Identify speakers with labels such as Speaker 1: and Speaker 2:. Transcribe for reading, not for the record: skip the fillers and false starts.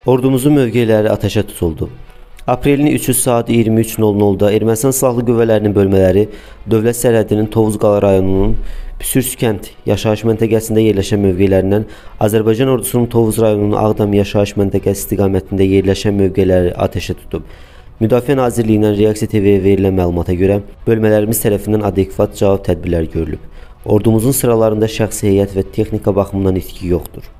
Speaker 1: Ordumuzun mövqeləri atəşə tutuldu. Aprelin 3-ü saat 23:00-da Ermənistan Silahlı Qüvvələrinin bölmələri dövlət sərhədinin Tovuz Qala rayonunun Püsürsk kənd yaşayış məntəqəsində yerləşən mövqelərindən Azərbaycan ordusunun Tovuz rayonunun Ağdam yaşayış məntəqəsi istiqamətində yerləşən mövqeləri atəşə tutub. Müdafiə Nazirliyindən Reaksiya TV-yə verilən məlumata görə bölmələrimiz tərəfindən adekvat cavab tədbirlər görülüb. Ordumuzun sıralarında şəxsi heyət və texnika baxımından itki yoxdur.